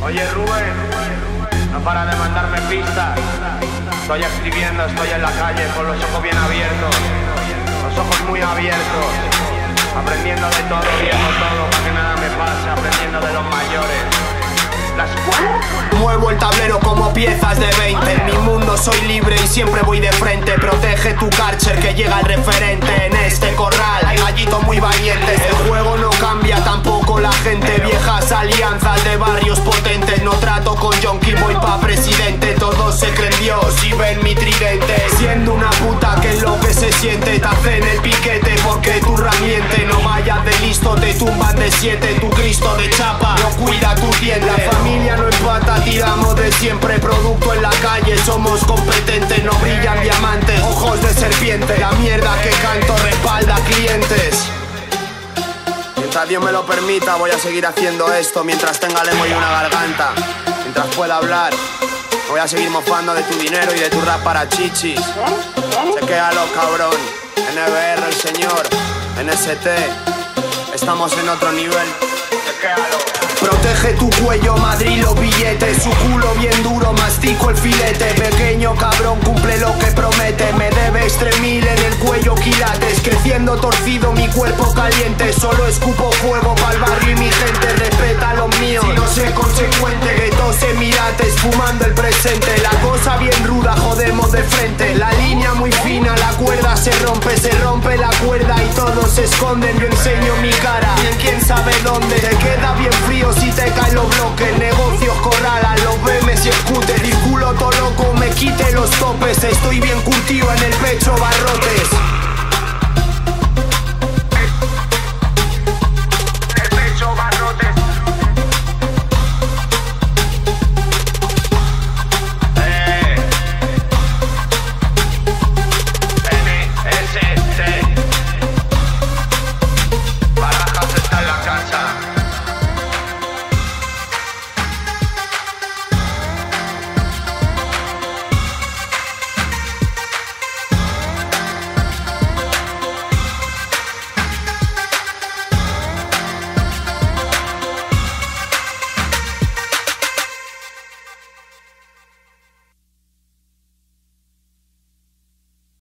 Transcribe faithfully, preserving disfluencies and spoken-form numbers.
Oye Rubén, no para de mandarme pistas. Estoy escribiendo, estoy en la calle con los ojos bien abiertos, los ojos muy abiertos, aprendiendo de todo, viendo todo, para que nada me pase, aprendiendo de los mayores. La escuela. Muevo el tablero como piezas de veinte. En mi mundo soy libre y siempre voy de frente. Protege tu Karcher que llega el referente. En este corral hay gallitos muy valientes. El juego no cambia, tampoco la gente. Viejas alianzas de barrios potentes. No trato con Yonki, voy pa' presidente. Todos se creen Dios y ven mi tridente. Siendo una puta que es lo que se siente. Te hacen el piquete porque tu ramiente. No vayas de listo, te tumban de siete. Tu Cristo de chapa no cuida tu tienda. Familia no empata, tiramos de siempre. Producto en la calle, somos competentes. No brillan diamantes, ojos de serpiente. La mierda que canto respalda clientes. Mientras Dios me lo permita, voy a seguir haciendo esto. Mientras tenga lengua y una garganta, mientras pueda hablar, voy a seguir mofando de tu dinero y de tu rap para chichis. Chequéalo, cabrón. N B R, el señor. N S T. Estamos en otro nivel. Chequéalo. Protege tu cuello, Madrid, los billetes. Su culo bien duro, mastico el filete. Pequeño cabrón, cumple lo que promete. Me debe extremil en el cuello quilates. Creciendo torcido, mi cuerpo caliente. Solo escupo fuego pa'l barrio y mi gente. Respeta a los míos, si no sé consecuente. Guetos emirates, fumando el presente. La cosa bien ruda, jodemos de frente. La línea muy fina, la cuerda se rompe. Se rompe la cuerda y todos se esconden. Yo enseño mi cara, bien quién sabe dónde. Te queda bien frío si te caen los bloques. Negocios corralan, los B M S y scooters. Circulo todo loco, me quite los topes. Estoy bien curtido en el pecho, barrotes.